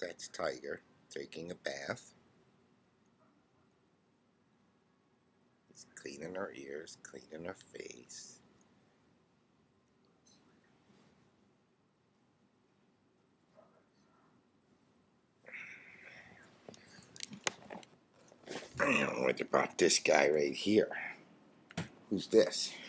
That's Tiger taking a bath. He's cleaning her ears, cleaning her face. What about this guy right here? Who's this?